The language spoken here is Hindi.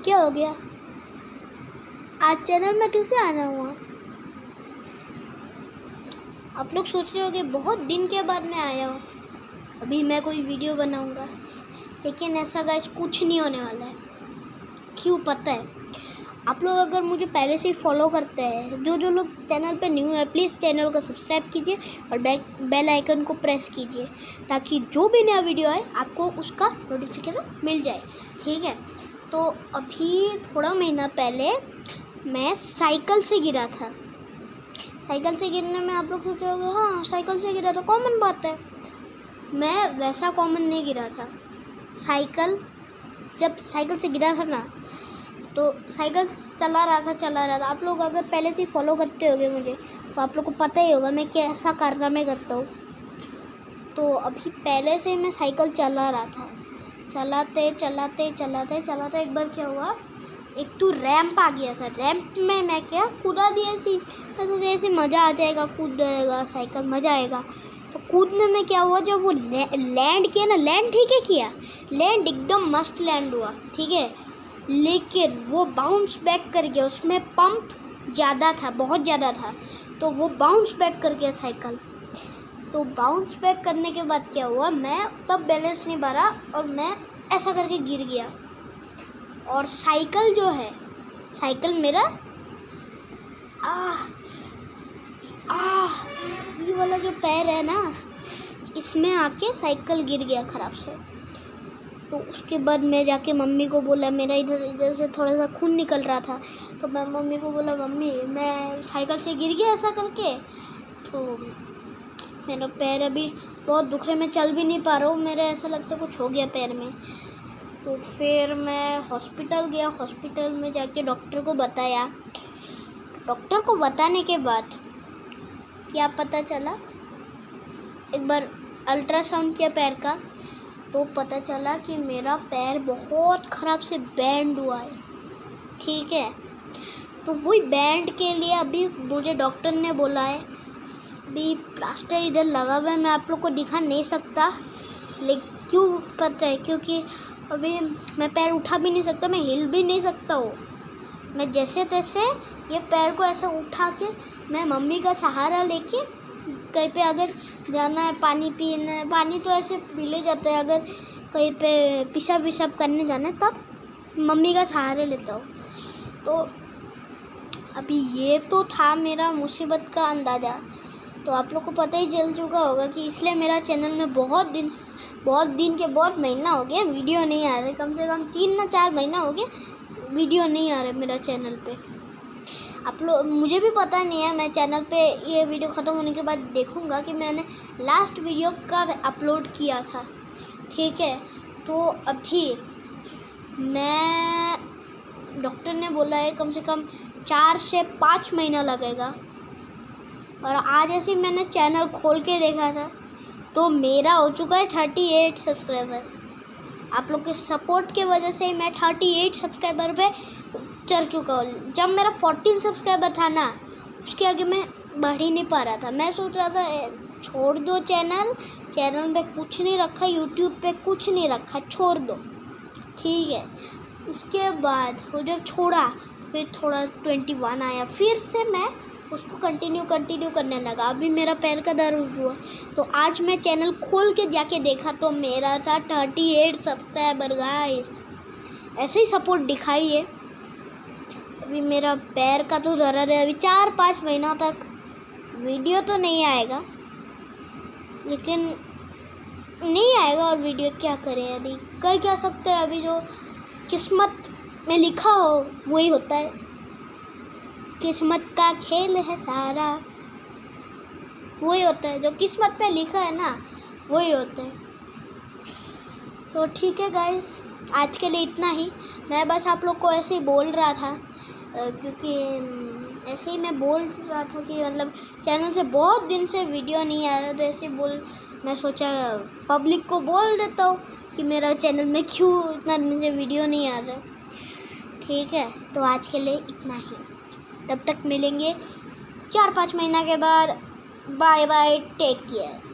क्या हो गया? आज चैनल में कैसे आना हुआ? आप लोग सोच रहे हो कि बहुत दिन के बाद मैं आया हूँ, अभी मैं कोई वीडियो बनाऊँगा, लेकिन ऐसा गाइस कुछ नहीं होने वाला है। क्यों पता है? आप लोग अगर मुझे पहले से ही फॉलो करते हैं, जो लोग चैनल पे न्यू है, प्लीज़ चैनल को सब्सक्राइब कीजिए और बेल आइकन को प्रेस कीजिए, ताकि जो भी नया वीडियो आए आपको उसका नोटिफिकेशन मिल जाए। ठीक है? तो अभी थोड़ा महीना पहले मैं साइकिल से गिरा था। साइकिल से गिरने में आप लोग सोचोगे हाँ साइकिल से गिरा था, कॉमन बात है। मैं वैसा कॉमन नहीं गिरा था। जब साइकिल से गिरा था ना, तो साइकिल चला रहा था। आप लोग अगर पहले से फॉलो करते होगे मुझे, तो आप लोग को पता ही होगा मैं कैसा कारनामे करता हूँ। तो अभी पहले से मैं साइकिल चला रहा था। चलाते एक बार क्या हुआ, एक तो रैंप आ गया था। रैंप में मैं क्या कूदा दिया ऐसे मज़ा आ जाएगा, कूद जाएगा साइकिल, मज़ा आएगा। तो कूदने में क्या हुआ, जब वो लैंड किया ना, लैंड ठीक है किया, लैंड एकदम मस्त लैंड हुआ, ठीक है, लेकिन वो बाउंस बैक कर गया। उसमें पंप ज़्यादा था, बहुत ज़्यादा था, तो वो बाउंस बैक कर गया साइकिल। तो बाउंस बैक करने के बाद क्या हुआ, मैं तब बैलेंस नहीं बना और मैं ऐसा करके गिर गया। और साइकिल जो है, साइकिल मेरा ये वाला जो पैर है ना, इसमें आके साइकिल गिर गया ख़राब से। तो उसके बाद मैं जाके मम्मी को बोला, मेरा इधर से थोड़ा सा खून निकल रहा था, तो मैं मम्मी को बोला, मम्मी मैं साइकिल से गिर गया ऐसा करके, तो मेरा पैर अभी बहुत दुख रहा है, मैं चल भी नहीं पा रहा हूँ, मेरा ऐसा लगता है कुछ हो गया पैर में। तो फिर मैं हॉस्पिटल गया। हॉस्पिटल में जाके डॉक्टर को बताया। डॉक्टर को बताने के बाद क्या पता चला, एक बार अल्ट्रासाउंड किया पैर का, तो पता चला कि मेरा पैर बहुत ख़राब से बैंड हुआ है। ठीक है? तो वही बैंड के लिए अभी मुझे डॉक्टर ने बोला है, अभी प्लास्टर इधर लगा हुआ है, मैं आप लोग को दिखा नहीं सकता, लेकिन क्यों पता है, क्योंकि अभी मैं पैर उठा भी नहीं सकता, मैं हिल भी नहीं सकता हूँ। मैं जैसे तैसे ये पैर को ऐसा उठा के मैं मम्मी का सहारा लेके कहीं पे अगर जाना है, पानी पीना है, पानी तो ऐसे पी ले जाता है, अगर कहीं पे पेशाब करने जाना है तब मम्मी का सहारा लेता हूँ। तो अभी ये तो था मेरा मुसीबत का अंदाज़ा। तो आप लोग को पता ही चल चुका होगा कि इसलिए मेरा चैनल में बहुत महीना हो गया वीडियो नहीं आ रहे, कम से कम 3 या 4 महीना हो गया वीडियो नहीं आ रहे मेरा चैनल पे। आप लोग, मुझे भी पता नहीं है, मैं चैनल पे ये वीडियो ख़त्म होने के बाद देखूँगा कि मैंने लास्ट वीडियो कब अपलोड किया था। ठीक है? तो अभी मैं, डॉक्टर ने बोला है कम से कम 4 से 5 महीना लगेगा। और आज ऐसे मैंने चैनल खोल के देखा था, तो मेरा हो चुका है 38 सब्सक्राइबर। आप लोग के सपोर्ट के वजह से मैं 38 सब्सक्राइबर पे चढ़ चुका हूँ। जब मेरा 14 सब्सक्राइबर था ना, उसके आगे मैं बढ़ ही नहीं पा रहा था। मैं सोच रहा था छोड़ दो चैनल पे कुछ नहीं रखा, यूट्यूब पे कुछ नहीं रखा, छोड़ दो। ठीक है? उसके बाद वो जब छोड़ा, फिर थोड़ा 21 आया, फिर से मैं उसको कंटिन्यू करने लगा। अभी मेरा पैर का दर्द हुआ, तो आज मैं चैनल खोल के जाके देखा तो मेरा था 38 सब्सक्राइबर गाइस। ऐसे ही सपोर्ट दिखाइए। अभी मेरा पैर का तो दर्द है, अभी 4-5 महीना तक वीडियो तो नहीं आएगा, लेकिन नहीं आएगा और वीडियो क्या करें, अभी कर क्या सकते हैं। अभी जो किस्मत में लिखा हो वही होता है, किस्मत का खेल है सारा, वही होता है, जो किस्मत में लिखा है ना वही होता है। तो ठीक है गाइस, आज के लिए इतना ही। मैं बस आप लोग को ऐसे ही बोल रहा था, क्योंकि ऐसे ही मैं बोल रहा था कि मतलब चैनल से बहुत दिन से वीडियो नहीं आ रहा, तो ऐसे मैं सोचा पब्लिक को बोल देता हूँ कि मेरा चैनल में क्यों इतना दिन से वीडियो नहीं आ रहा। ठीक है? तो आज के लिए इतना ही, तब तक मिलेंगे 4-5 महीना के बाद। Bye bye, take care.